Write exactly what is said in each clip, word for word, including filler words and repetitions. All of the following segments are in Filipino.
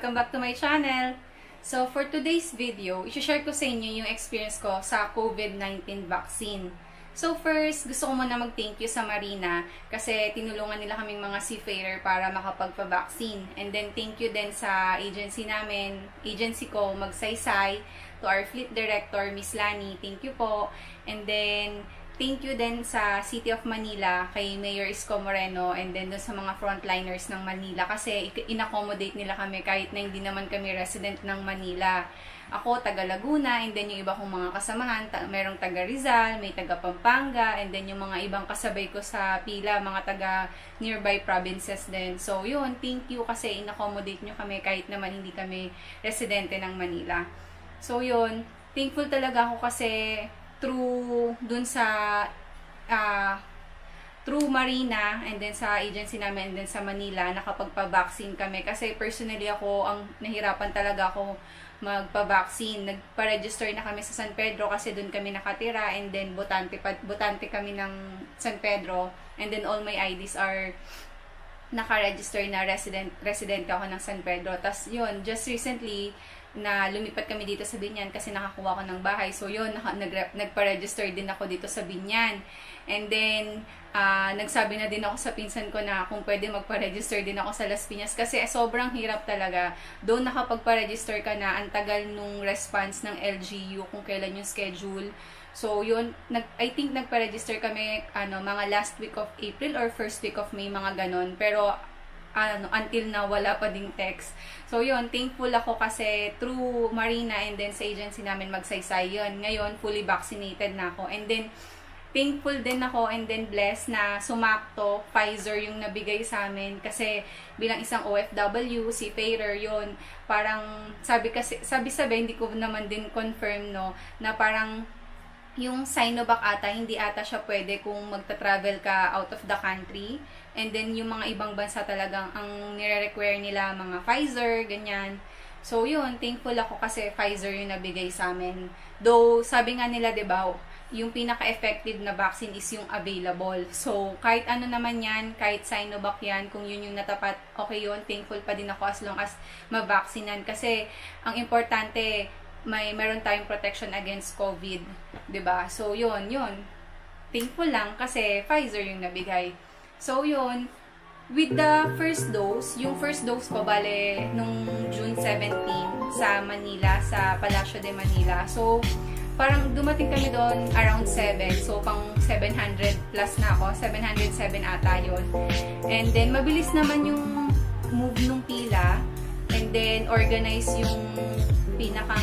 Welcome back to my channel! So, for today's video, i-share ko sa inyo yung experience ko sa COVID nineteen vaccine. So, first, gusto ko muna mag-thank you sa Marina kasi tinulungan nila kaming mga seafarer para makapagpa-vaccine. And then, thank you din sa agency namin, agency ko, Magsaysay, to our fleet director, Miss Lani, thank you po. And then, thank you din sa City of Manila, kay Mayor Isko Moreno, and then dun sa mga frontliners ng Manila kasi in-accommodate nila kami kahit na hindi naman kami resident ng Manila. Ako, taga Laguna, and then yung iba kong mga kasamahan, ta merong taga Rizal, may taga Pampanga, and then yung mga ibang kasabay ko sa pila, mga taga nearby provinces din. So, yun, thank you kasi in-accommodate nyo kami kahit naman hindi kami residente ng Manila. So, yun, thankful talaga ako kasi through dun sa uh, through Marina and then sa agency namin and then sa Manila nakapagpa-vaccine kami kasi personally ako ang nahirapan talaga ako magpa-vaccine. Nagpa-register na kami sa San Pedro kasi dun kami nakatira and then botante, botante kami ng San Pedro and then all my I Ds are naka-register na resident resident ako ng San Pedro. Tas yun, just recently na lumipat kami dito sa Binyan kasi nakakuha ko ng bahay. So, yun, nag nagpa-register din ako dito sa Binyan. And then, uh, nagsabi na din ako sa pinsan ko na kung pwede magpa-register din ako sa Las Piñas kasi eh, sobrang hirap talaga. Doon nakapagpa-register ka na, ang tagal nung response ng L G U kung kailan yung schedule. So, yun, nag, I think nagpa-register kami ano, mga last week of April or first week of May, mga ganon. Pero, ano, until na wala pa ding text. So, yun, thankful ako kasi through Marina and then sa agency namin Magsaysay yun. Ngayon, fully vaccinated na ako. And then, thankful din ako and then blessed na sumakto, Pfizer yung nabigay sa amin. Kasi bilang isang O F W, seafarer yun, parang sabi kasi, sabi-sabi, hindi ko naman din confirm, no, na parang yung Sinovac ata, hindi ata siya pwede kung magta-travel ka out of the country. And then, yung mga ibang bansa talagang ang nire-require nila, mga Pfizer, ganyan. So, yun, thankful ako kasi Pfizer yung nabigay sa amin. Though, sabi nga nila, diba, yung pinaka-effective na vaccine is yung available. So, kahit ano naman yan, kahit Sinovac yan, kung yun yung natapat, okay yun, thankful pa din ako as long as mabaksinan. Kasi, ang importante, may meron tayong protection against COVID, 'di ba? So yun, yun. Thankful lang kasi Pfizer yung nabigay. So yun, with the first dose, yung first dose ko bale nung June seventeenth sa Manila, sa Palacio de Manila. So parang dumating kami doon around seven. So pang seven hundred plus na ako, seven hundred seven ata yun. And then mabilis naman yung move nung pila and then organize yung pinakang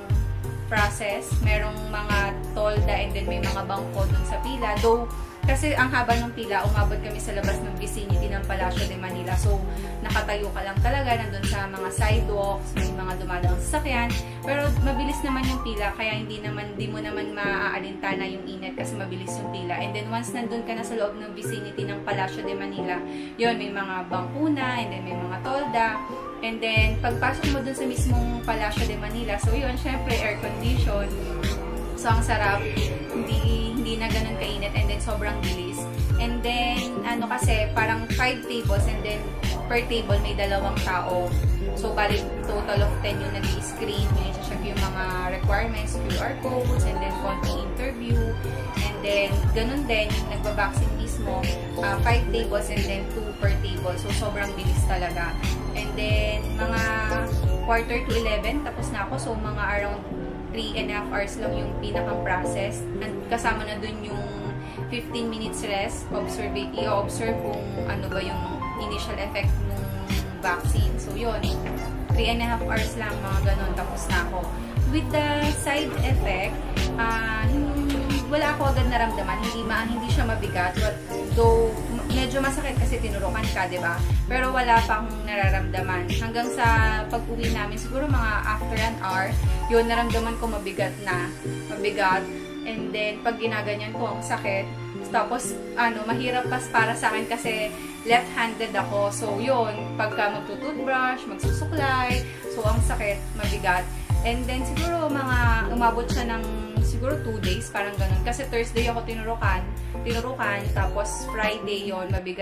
process. Merong mga tolda and then may mga bangko dun sa pila. Though, kasi ang haba ng pila, umabot kami sa labas ng vicinity ng Palacio de Manila. So, nakatayo ka lang talaga nandun sa mga sidewalks, may mga dumadaang sasakyan. Pero, mabilis naman yung pila, kaya hindi naman, di mo naman maaalintana yung init kasi mabilis yung pila. And then, once nandun ka na sa loob ng vicinity ng Palacio de Manila, yun, may mga bangko na, and then may mga tolda. And then, pagpasok mo dun sa mismong Palacio de Manila, so yun, syempre, air condition. So, ang sarap. Hindi, hindi na ganun kainit. And then, sobrang bilis. And then, ano kasi, parang five tables. And then, per table, may dalawang tao. So, balik total of ten yung nag-i-screen. Yung i-check yung mga requirements, Q R codes, and then, konting interview. And then, ganun din, yung nagba-vaccine mismo, uh, five tables and then two per table. So, sobrang bilis talaga. And then, mga quarter to eleven, tapos na ako. So, mga around three and a half hours lang yung pinakang process. And kasama na dun yung fifteen minutes rest, observe, i-observe kung ano ba yung initial effect ng vaccine. So, yun. three and a half hours lang, mga ganun, tapos na ako. With the side effect, uh, wala ako agad naramdaman. Hindi, ma hindi siya mabigat. But, though, medyo masakit kasi tinurukan ka, diba? Pero wala pa akong nararamdaman. Hanggang sa pag-uwi namin, siguro mga after an hour, yun, naramdaman ko mabigat na. Mabigat. And then, pag ginaganyan ko, ang sakit. Tapos, ano, mahirap pas para sa akin kasi left-handed ako. So, yun, pagka magtutoothbrush, magsusuklay, so, ang sakit, mabigat. And then, siguro, mga, umabot siya ng, siguro, two days, parang ganun. Kasi Thursday ako tinurukan, tinurukan, tapos Friday yon mabigat,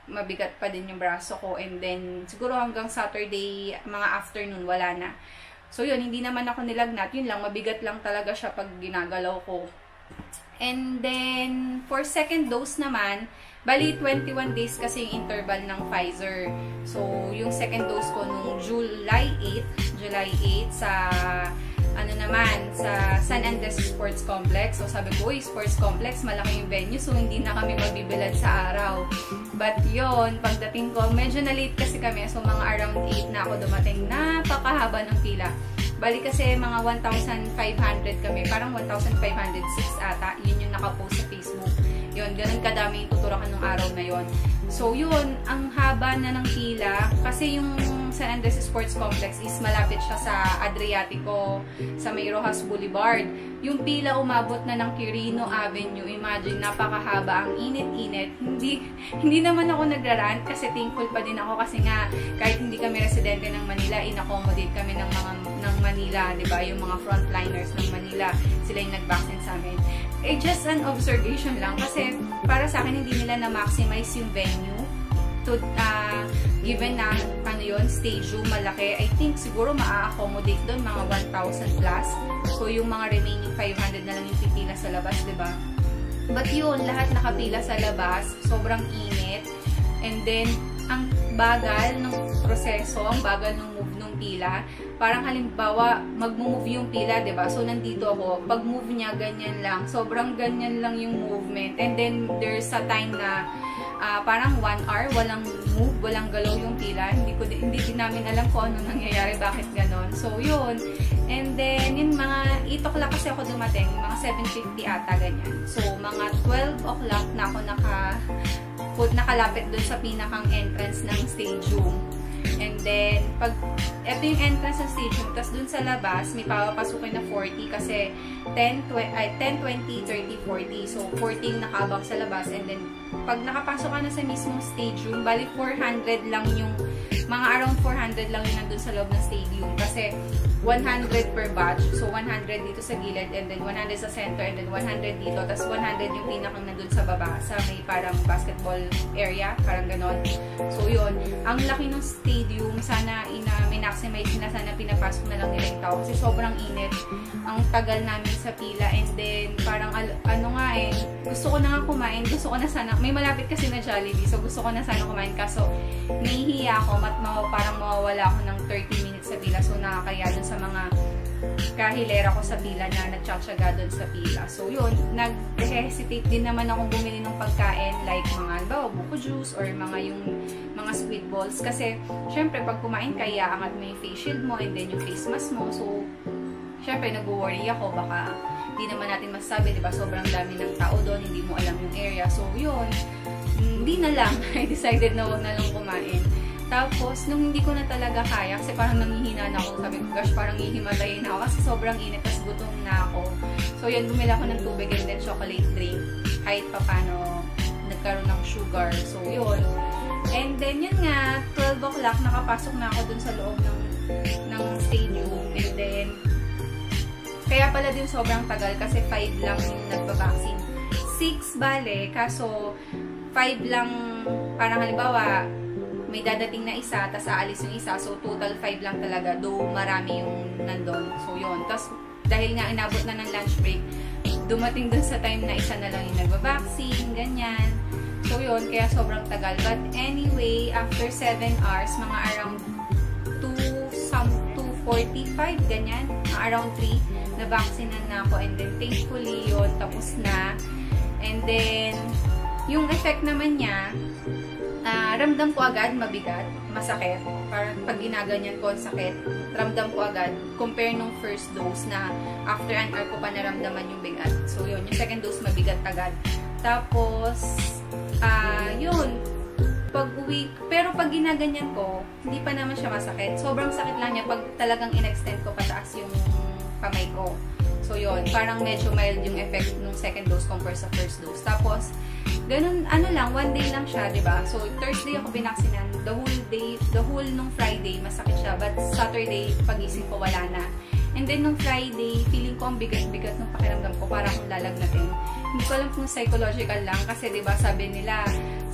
mabigat pa din yung braso ko. And then, siguro hanggang Saturday, mga afternoon, wala na. So, yun, hindi naman ako nilagnat. Yun lang, mabigat lang talaga siya pag ginagalaw ko. And then, for second dose naman, bali twenty-one days kasi yung interval ng Pfizer. So, yung second dose ko nung July eighth, July eighth sa, ano naman, sa San Andres Sports Complex. So, sabi ko, uy, Sports Complex, malaki yung venue, so hindi na kami magbibilad sa araw. But yun, pagdating ko, medyo na-late kasi kami. So, mga around eight na ako dumating. Napakahaba ng pila. Bali kasi mga one thousand five hundred kami. Parang one thousand five hundred six ata. Yun yung nakapost sa Facebook. Yun, ganun kadami yung tuturakan ng araw na yun. So, yun, ang haba na ng pila. Kasi yung San Andres Sports Complex is malapit siya sa Adriatico, sa May Rojas Boulevard. Yung pila umabot na ng Quirino Avenue. Imagine, napakahaba. Ang init-init. Hindi, hindi naman ako nagrarant kasi thankful pa din ako kasi nga kahit hindi kami residente ng Manila, in-accommodate kami ng mga ng Manila, di ba? Yung mga frontliners ng Manila, sila yung nag-vaccine sa amin. Eh, just an observation lang kasi para sa akin hindi nila na-maximize yung venue to, uh, given na, ano yun, stadium, malaki. I think siguro maa-accommodate doon mga one thousand plus. So, yung mga remaining five hundred na lang yung pipila sa labas, di ba? But yun, lahat nakapila sa labas, sobrang init. And then, ang bagal ng proseso, ang bagal ng move ng pila. Parang halimbawa, mag-move yung pila, diba? So, nandito ako. Pag move niya, ganyan lang. Sobrang ganyan lang yung movement. And then, there's a time na uh, parang one hour, walang move, walang galaw yung pila. Hindi ko hindi din namin alam kung ano nangyayari, bakit ganon. So, yun. And then, yun, mga eight o'clock kasi ako dumating. Mga seven fifty ata, ganyan. So, mga twelve o'clock na ako naka, put, nakalapit dun sa pinakang entrance ng stadium. And then, pag, ito yung entrance ng stadium, tapos dun sa labas, may papapasukin na forty kasi ten, twenty, thirty, forty. So, forty yung nakabang sa labas. And then, pag nakapasok ka na sa mismong stadium, bali four hundred lang yung, mga around four hundred lang yung nandun sa loob ng stadium. Kasi, one hundred per batch. So, one hundred dito sa gilid, and then one hundred sa center, and then one hundred dito. Tapos, one hundred yung pinakang nandun sa baba, sa may parang basketball area, parang ganon. So, yun. Ang laki ng stadium, sana ina, minaksimate na, sana pinapasok na lang nila yung tao. Kasi sobrang init. Ang tagal namin sa pila, and then, parang, ano nga eh, gusto ko na nga kumain. Gusto ko na sana, may malapit kasi na Jollibee, so gusto ko na sana kumain. Kaso, nahihiya ako, mat, parang mawawala ako ng thirty minutes sa pila. So, nakakaya dun sa mga kahilera ko sa pila na nagtsatsaga doon sa pila. So, yun, nag-hesitate din naman akong bumili ng pagkain like mga, alba, buko juice or mga yung mga squid balls. Kasi, syempre, pag kumain ka, iaangat mo yung face shield mo and then yung face mask mo. So, syempre, nag-worry ako. Baka, hindi naman natin masabi, diba? Sobrang dami ng tao doon, hindi mo alam yung area. So, yun, hindi na lang. I decided na huwag na lang kumain. Tapos, nung hindi ko na talaga kaya, kasi parang nanghihina na ako, sabi ko, gosh, parang hihimatayin na ako kasi sobrang init, tapos gutom na ako. So, yun, bumila ako ng tubig and then chocolate drink. Kahit pa paano, nagkaroon ng sugar. So, yun. And then, yun nga, twelve o'clock, nakapasok na ako dun sa loob ng, ng stadium. And then, kaya pala din sobrang tagal kasi five lang yung nagpa-vaccine. six bale, kaso five lang, parang halimbawa, may dadating na isa, tas aalis yung isa. So, total five lang talaga. Though, marami yung nandun. So, yun. Tapos, dahil nga inabot na ng lunch break, dumating dun sa time na isa na lang yung nagba-vaccine, ganyan. So, yun. Kaya sobrang tagal. But anyway, after seven hours, mga around two forty-five, ganyan. Mga around three, na-vaccinean na ako. And then, thankfully, yun. Tapos na. And then, yung effect naman niya, Uh, ramdam ko agad, mabigat, masakit. Parang pag ginaganyan ko ang sakit, ramdam ko agad. Compare nung first dose na after an hour ko pa naramdaman yung bigat. So, yun. Yung second dose, mabigat agad. Tapos, uh, yun. Pag uwi, pero pag ginaganyan ko, hindi pa naman siya masakit. Sobrang sakit lang niya pag talagang in-extend ko pataas yung kamay ko. So, yun. Parang medyo mild yung effect nung second dose compare sa first dose. Tapos, ganun, ano lang, one day lang siya, diba? So, Thursday ako binaksinan. The whole day, the whole nung Friday, masakit siya. But Saturday, pagising ko, wala na. And then, nung Friday, feeling ko ang bigat-bigat ng pakiramdam ko, para akong lalagnatin. Hindi ko alam kung psychological lang. Kasi, diba, sabi nila, sa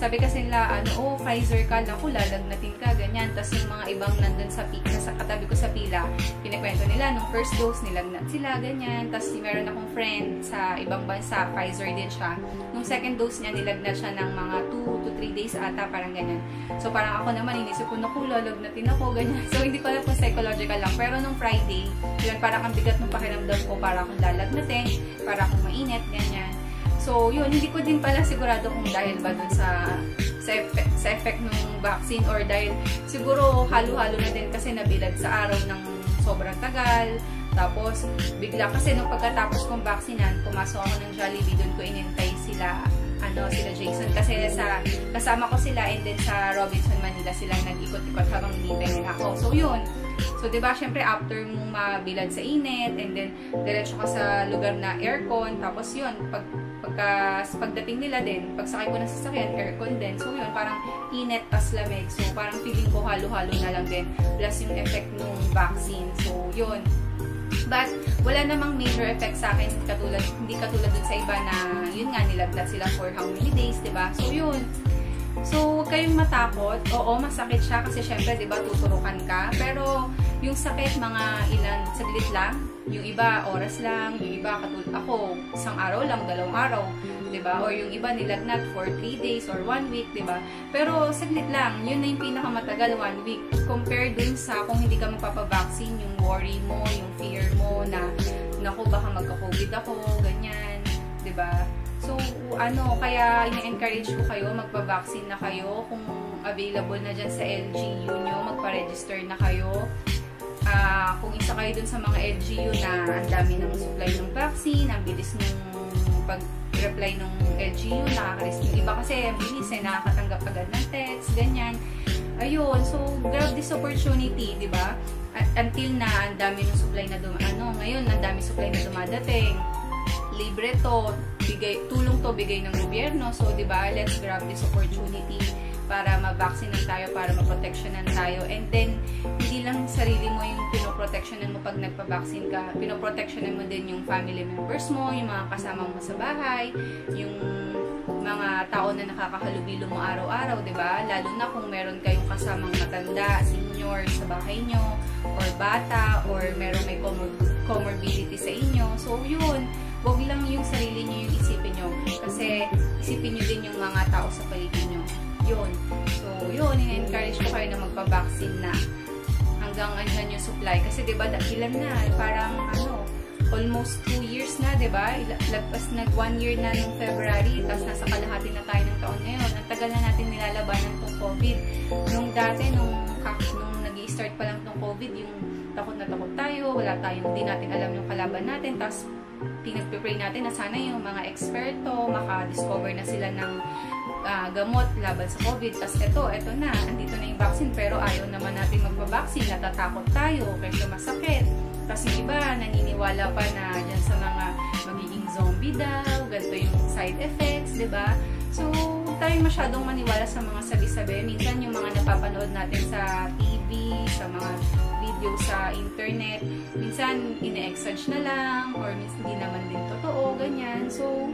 sabi kasi nila, ano, oh, Pfizer ka, naku, lalagnatin ka, ganyan. Tapos yung mga ibang nandun sa pila, sa katabi ko sa pila, pinakwento nila, nung first dose, nilagnat sila, ganyan. Tapos meron akong friend sa ibang bansa, Pfizer din siya. Nung second dose niya, nilagnat siya ng mga two to three days ata, parang ganyan. So parang ako naman, inisip ko, naku, lalagnatin ako, ganyan. So hindi ko alam kung psychological lang. Pero nung Friday, yun, parang ang bigat ng pakiramdam ko, para akong lalagnatin, para akong mainit, ganyan. So, yun, hindi ko din pala sigurado kung dahil ba dun sa sa effect, sa effect ng vaccine or dahil siguro halo-halo na din kasi nabilad sa araw ng sobrang tagal. Tapos, bigla kasi nung pagkatapos kong vaksinan, pumasok ako ng Jollibee, dun ko inintay sila, ano, sila Jason. Kasi sa, kasama ko sila and then sa Robinson, Manila, silang nag-ikot-ikot habang hinihintay nila ako. So, yun. So, diba, syempre, after mong mabilad sa init, and then, diretso ka sa lugar na aircon, tapos yun, pag, pagka, pagdating nila din, pagsakay ko ng sasakyan, aircon din. So, yun, parang init tas lamig. So, parang feeling ko halo-halo na lang din. Plus yung effect ng vaccine. So, yun. But, wala namang major effect sa akin, katulad, hindi katulad dun sa iba na, yun nga, nilaglat sila for how many days, diba? So, yun. So, huwag kayong matakot. Oo, masakit siya kasi syempre, di ba, tuturukan ka. Pero, yung sakit, mga ilan, saglit lang. Yung iba, oras lang. Yung iba, katulad ako, isang araw lang, dalawang araw. Di ba? Or yung iba, nilagnat for three days or one week, di ba? Pero, saglit lang. Yun na yung pinakamatagal, one week. Compare dun sa kung hindi ka magpapavaccine, yung worry mo, yung fear mo na, naku, baka magka-COVID ako, ganyan. Di ba? So, ano, kaya ina-encourage ko kayo, magpa-vaccine na kayo. Kung available na dyan sa L G U nyo, magpa-register na kayo. Uh, kung isa kayo dun sa mga L G U na ang dami ng supply ng vaccine, ang bilis ng pag-reply ng L G U, nakaka-risk yung iba kasi ang bilis eh, nakakatanggap agad ng text, ganyan. Ayun, so, grab this opportunity, di ba? Until na ang dami ng supply na dumating. Ano, ngayon, ang dami supply na dumadating. Libre to, bigay, tulong to bigay ng gobyerno. So, di ba, let's grab this opportunity para ma-vaccinan tayo, para ma-protectionan tayo. And then, hindi lang sarili mo yung pinoprotectionan mo pag nagpa-vaccine ka. Pinoprotectionan mo din yung family members mo, yung mga kasama mo sa bahay, yung mga tao na nakakahalubilo mo araw-araw, di ba? Lalo na kung meron kayong kasamang matanda, senior sa bahay nyo, or bata, or meron may comor comorbidity sa inyo. So, yun. Huwag lang yung sarili nyo yung isipin nyo. Kasi isipin nyo din yung mga tao sa paligid nyo. Yun. So, yun. In-encourage ko kayo na magpa-vaccine na. Hanggang andyan yung supply. Kasi diba, ilan na. Parang ano, almost two years na, diba? Lagpas nag one year na nung February. Tapos nasa kalahati na tayo ng taon ngayon. Ang tagal na natin nilalabanan tong COVID. Nung dati, nung, nung nag-i-start pa lang tong COVID, yung takot na takot tayo. Wala tayong, hindi natin alam yung kalaban natin. Tapos, pinagpipray natin na sana yung mga eksperto maka-discover na sila ng uh, gamot laban sa COVID. Tapos ito, ito na, andito na yung vaccine pero ayaw naman natin magpa-vaccine, natatakot tayo kasi masakit. Tapos yung iba, naniniwala pa na dyan sa mga magiging zombie daw, ganito yung side effects, diba? So, huwag tayong masyadong maniwala sa mga sabi-sabi. Minsan yung mga napapanood natin sa T V, sa mga video sa internet, minsan ine-exage na lang or minsan hindi naman din totoo, ganyan. So,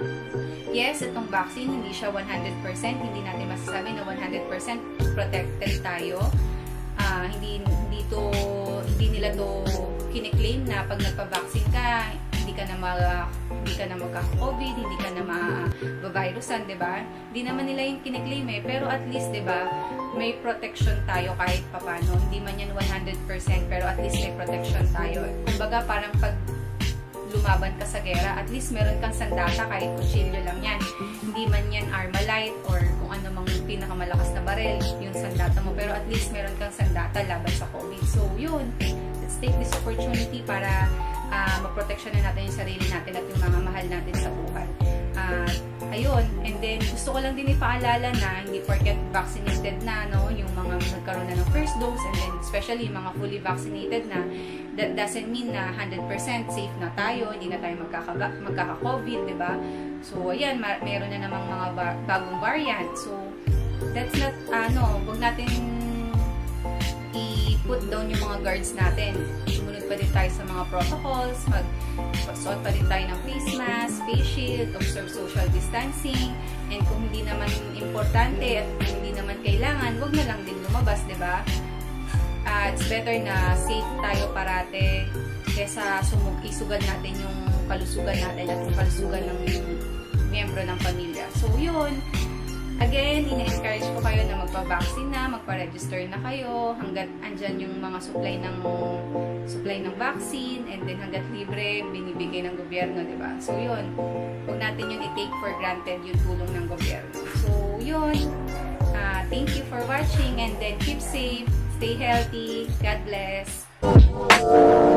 yes, itong vaccine, hindi siya one hundred percent, hindi natin masasabi na one hundred percent protected tayo. Uh, hindi, hindi to, hindi nila to kiniklaim na pag nagpa-vaccine ka, hindi ka na mag, hindi ka na magka-COVID, hindi ka na ma-virusan, diba? Hindi naman nila yung kiniklaim eh, pero at least, diba, may protection tayo kahit papano. Hindi man yan one hundred percent, pero at least may protection tayo. Kumbaga, parang pag lumaban ka sa gera, at least meron kang sandata kahit kutsilyo lang yan. Hindi man yan Armalite or kung ano mang pinakamalakas na barel, yung sandata mo. Pero at least meron kang sandata laban sa COVID. So, yun. Let's take this opportunity para uh, maproteksyon na natin yung sarili natin at yung mga mahal natin sa buhay. Uh, ayun. And then, gusto ko lang din ipaalala na hindi porket vaccinated na, no, yung mga nagkaroon na ng first dose, and then especially yung mga fully vaccinated na, that doesn't mean na one hundred percent safe na tayo, hindi na tayo magkaka-COVID, diba? So, ayan, mayroon na namang mga bagong variant. So, that's not, ano, wag natin i-put down yung mga guards natin. Sumunod pa din tayo sa mga protocols, mag-suot pa din tayo ng face mask, face shield, observe social distancing, and kung hindi naman importante at hindi naman kailangan, wag na lang din lumabas, di ba? Uh, it's better na safe tayo parate kesa sumug isugal natin yung kalusugan natin at yung kalusugan ng miyembro ng pamilya. So, yun. Again, ina-encourage ko kayo na magpa-vaccine na, magpa-register na kayo hanggat andyan yung mga supply ng supply ng vaccine, and then hanggat libre, binibigay ng gobyerno, di ba? So, yun. Huwag natin yun i-take for granted yung tulong ng gobyerno. So, yun. Uh, thank you for watching, and then keep safe, stay healthy, God bless.